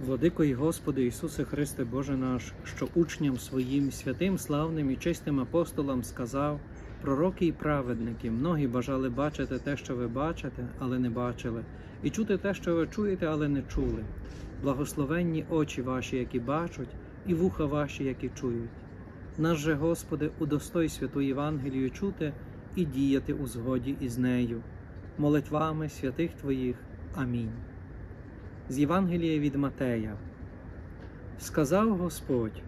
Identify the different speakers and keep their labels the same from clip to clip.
Speaker 1: Владико і Господи Ісусе Христе, Боже наш, що учням своїм святим, славним і чистим апостолам сказав: пророки і праведники, многі бажали бачити те, що ви бачите, але не бачили, і чути те, що ви чуєте, але не чули. Благословенні очі ваші, які бачать, і вуха ваші, які чують. Нас же, Господи, удостой святу Євангелію чути і діяти у згоді із нею. Молитвами святих Твоїх. Амінь. З Євангелія від Матея. Сказав Господь: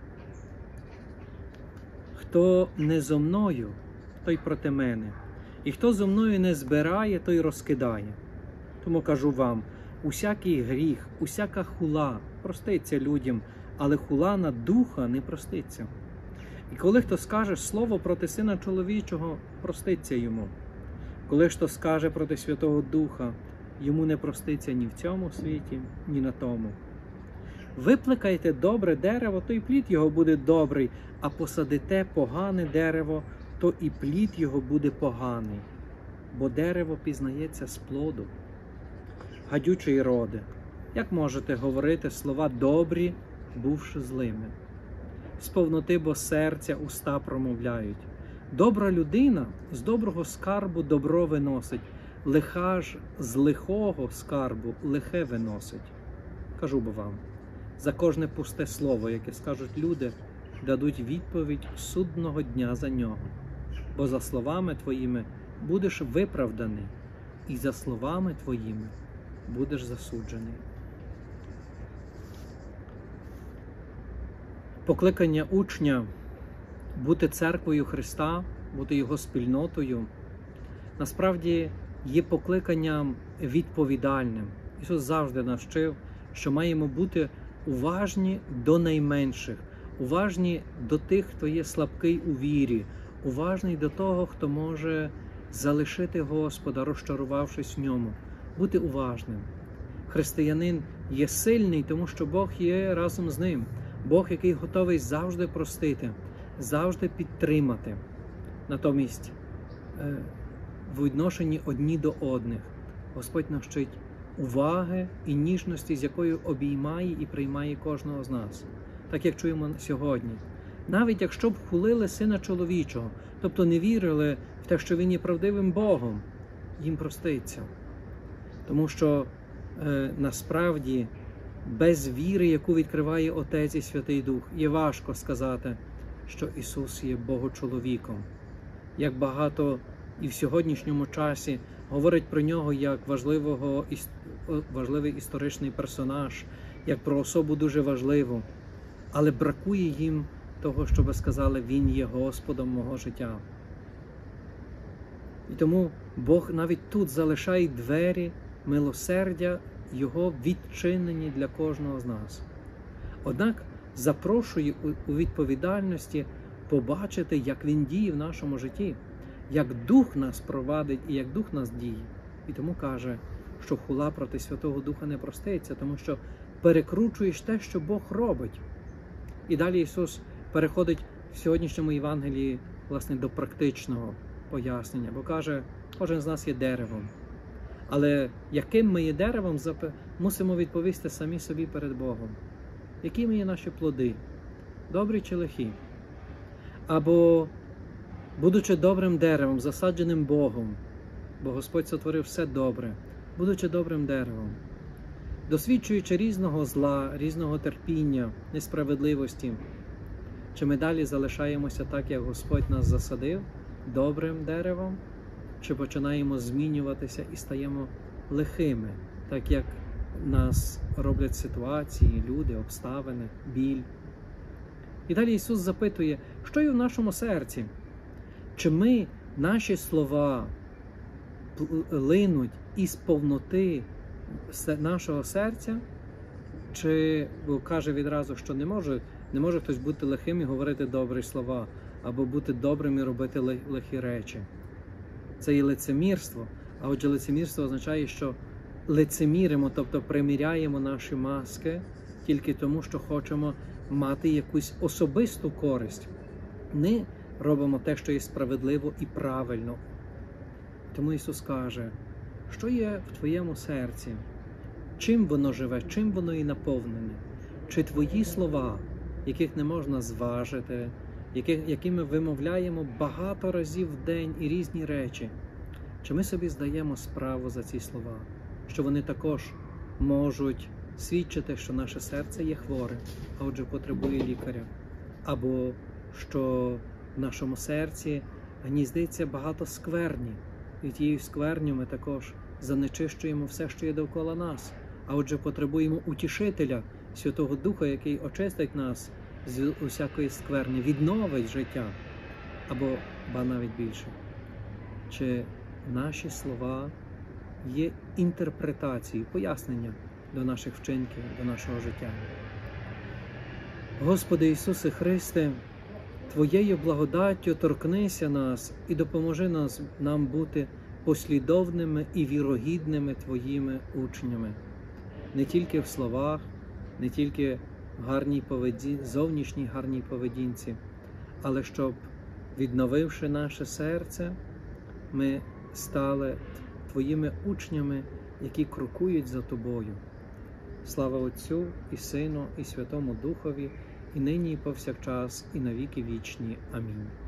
Speaker 1: хто не зо мною, той проти мене, і хто зо мною не збирає, той розкидає. Тому кажу вам, усякий гріх, усяка хула проститься людям, але хула на духа не проститься. І коли хто скаже слово проти Сина Чоловічого, проститься йому. Коли хто скаже проти Святого Духа, йому не проститься ні в цьому світі, ні на тому. Виплекайте добре дерево, то і плід його буде добрий, а посадите погане дерево, то і плід його буде поганий. Бо дерево пізнається з плоду. Гадючий роде, як можете говорити слова добрі, бувши злими? З повноти бо серця уста промовляють. Добра людина з доброго скарбу добро виносить, лиха ж з лихого скарбу лихе виносить. Кажу бо вам, за кожне пусте слово, яке скажуть люди, дадуть відповідь судного дня за нього. Бо за словами твоїми будеш виправданий, і за словами твоїми будеш засуджений. Покликання учня бути церквою Христа, бути Його спільнотою, насправді є покликанням відповідальним. Ісус завжди нас вчив, що маємо бути уважні до найменших, уважні до тих, хто є слабкий у вірі, уважний до того, хто може залишити Господа, розчарувавшись в ньому. Бути уважним. Християнин є сильний, тому що Бог є разом з ним. Бог, який готовий завжди простити, завжди підтримати. Натомість, в відношенні одні до одних Господь навчить уваги і ніжності, з якою обіймає і приймає кожного з нас. Так, як чуємо сьогодні. Навіть якщо б хулили Сина Чоловічого, тобто не вірили в те, що Він є правдивим Богом, їм проститься. Тому що насправді без віри, яку відкриває Отець і Святий Дух, є важко сказати, що Ісус є Богочоловіком. Як багато і в сьогоднішньому часі говорять про Нього як важливий історичний персонаж, як про особу дуже важливу, але бракує їм того, щоб сказали: Він є Господом мого життя. І тому Бог навіть тут залишає двері милосердя Його відчинені для кожного з нас. Однак запрошує у відповідальності побачити, як Він діє в нашому житті, як Дух нас провадить і як Дух нас діє. І тому каже, що хула проти Святого Духа не проститься, тому що перекручуєш те, що Бог робить. І далі Ісус переходить в сьогоднішньому Євангелії, власне, до практичного пояснення, бо каже, кожен з нас є деревом. Але яким ми є деревом, мусимо відповісти самі собі перед Богом. Якими є наші плоди? Добрі чи лихі? Або, будучи добрим деревом, засадженим Богом, бо Господь сотворив все добре, будучи добрим деревом, досвідчуючи різного зла, різного терпіння, несправедливості, чи ми далі залишаємося так, як Господь нас засадив, добрим деревом, чи починаємо змінюватися і стаємо лихими, так як нас роблять ситуації, люди, обставини, біль. І далі Ісус запитує, що є в нашому серці? Чи наші слова линуть із повноти нашого серця? Чи, бо каже відразу, що не може хтось бути лихим і говорити добрі слова, або бути добрим і робити лихі речі. Це є лицемірство, а отже лицемірство означає, що лицеміримо, тобто приміряємо наші маски тільки тому, що хочемо мати якусь особисту користь. Не робимо те, що є справедливо і правильно. Тому Ісус каже, що є в твоєму серці? чим воно живе, чим воно і наповнене. Чи твої слова, яких не можна зважити, якими вимовляємо багато разів в день і різні речі, чи ми собі здаємо справу за ці слова, що вони також можуть свідчити, що наше серце є хворе, а отже потребує лікаря, або що в нашому серці гніздиться багато скверні, і тією скверню ми також занечищуємо все, що є довкола нас, а отже потребуємо утішителя, Святого Духа, який очистить нас з усякої скверни, відновить життя, або навіть більше. Чи наші слова є інтерпретацією, пояснення до наших вчинків, до нашого життя? Господи Ісусе Христе, Твоєю благодаттю торкнися нас і допоможи нам бути послідовними і вірогідними Твоїми учнями. Не тільки в словах, не тільки в зовнішній гарній поведінці, але щоб, відновивши наше серце, ми стали Твоїми учнями, які крокують за Тобою. Слава Отцю і Сину і Святому Духові, і нині, і повсякчас, і на віки вічні. Амінь.